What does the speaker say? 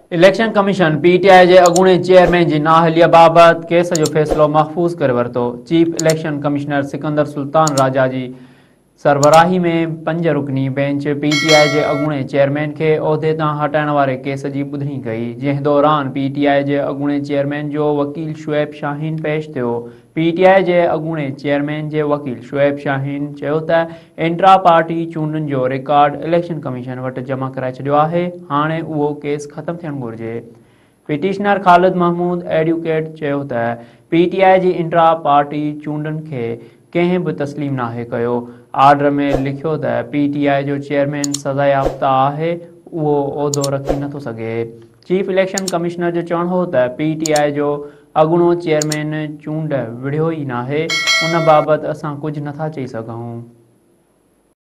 Election commission PTI के अगूणे chairman की नाअहलिया बाबत केस जो फैसलो महफूज़ करे वरतो। Chief election commissioner Sikandar Sultan Raja की सरबराही में 5 रुकनी बेंच पीटीआई के अगूणे चेयरमैन के उहदे तां हटाइण वारे केस की ॿुधणी कई, जंहिं दौरान पीटीआई के अगूणे चेयरमैन जो वकील शुएब शाहीन पेश थियो। पीटीआई के अगूणे चेयरमैन के वकील शुएब शाहीन चयो त इंट्रा पार्टी चूंडनि जो रिकॉर्ड इलेक्शन कमीशन वटि जमा कराए छॾियो आहे। हाणे उहो केस ख़त्म थियणु घुरिजे। पिटिशनर ख़ालिद महमूद एडवोकेट चयो त पीटीआई जी इंट्रा पार्टी चूंडनि खे कंहिं बि तस्लीम नाहे कयो। आर्डर में लिखियो त पीटीआई जो चेयरमैन सज़ा याफ़्ता आहे, उहो उहिदो रखी नथो सघे। चीफ इलेक्शन कमिश्नर जो चवणु हो त पीटीआई जो अगूणो चेयरमैन चूंड विढ़ियो ई नाहे, उन बाबति असां कुझु नथा चई सघूं।